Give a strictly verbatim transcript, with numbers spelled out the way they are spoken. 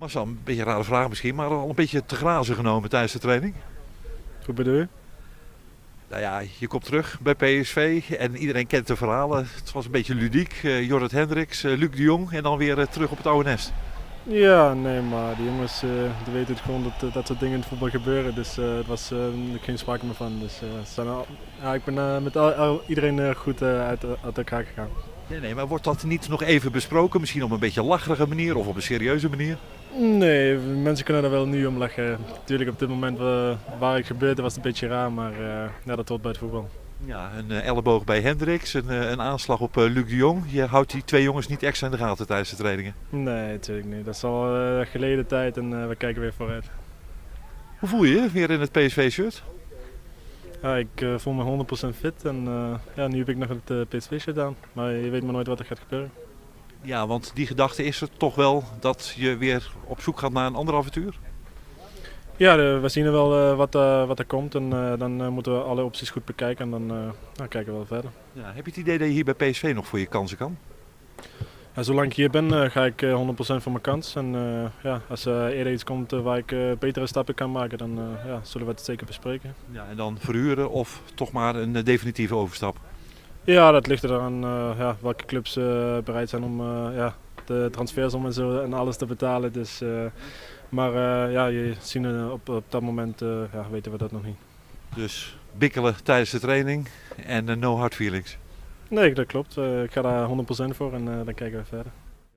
Marcel, een beetje een rare vraag misschien, maar al een beetje te grazen genomen tijdens de training? Hoe bedoel je? Nou ja, je komt terug bij P S V en iedereen kent de verhalen. Het was een beetje ludiek. Uh, Jorrit Hendricks, uh, Luc de Jong en dan weer uh, terug op het oude nest. Ja, nee, maar die jongens uh, die weten het gewoon dat dat soort dingen in het voetbal gebeuren. Dus uh, er was uh, geen sprake meer van. Dus, uh, zijn al, ja, ik ben uh, met al, al, iedereen uh, goed uh, uit, uit elkaar gegaan. Nee, nee, maar wordt dat niet nog even besproken? Misschien op een beetje lacherige manier of op een serieuze manier? Nee, mensen kunnen er wel nu om lachen. Natuurlijk op dit moment uh, waar het gebeurde was het een beetje raar, maar uh, ja, dat hoort bij het voetbal. Ja, een uh, elleboog bij Hendricks, een, uh, een aanslag op uh, Luc de Jong. Je houdt die twee jongens niet extra in de gaten tijdens de trainingen? Nee, natuurlijk niet. Dat is al uh, geleden tijd en uh, we kijken weer vooruit. Hoe voel je je weer in het P S V-shirt? Ja, ik uh, voel me honderd procent fit en uh, ja, nu heb ik nog het uh, P S V-shirt aan. Maar je weet maar nooit wat er gaat gebeuren. Ja, want die gedachte is er toch wel dat je weer op zoek gaat naar een ander avontuur? Ja, de, we zien er wel uh, wat, uh, wat er komt en uh, dan uh, moeten we alle opties goed bekijken en dan, uh, dan kijken we wel verder. Ja, heb je het idee dat je hier bij P S V nog voor je kansen kan? Ja, zolang ik hier ben uh, ga ik uh, honderd procent voor mijn kans. En uh, ja, als er uh, eerder iets komt uh, waar ik uh, betere stappen kan maken, dan uh, ja, zullen we het zeker bespreken. Ja, en dan verhuren of toch maar een uh, definitieve overstap? Ja, dat ligt er aan uh, ja, welke clubs uh, bereid zijn om uh, ja, de transfers om en zo en alles te betalen. Dus, uh, maar uh, ja, je zien uh, op, op dat moment uh, ja, weten we dat nog niet. Dus bikkelen tijdens de training en uh, no hard feelings? Nee, dat klopt. Uh, ik ga daar honderd procent voor en uh, dan kijken we verder.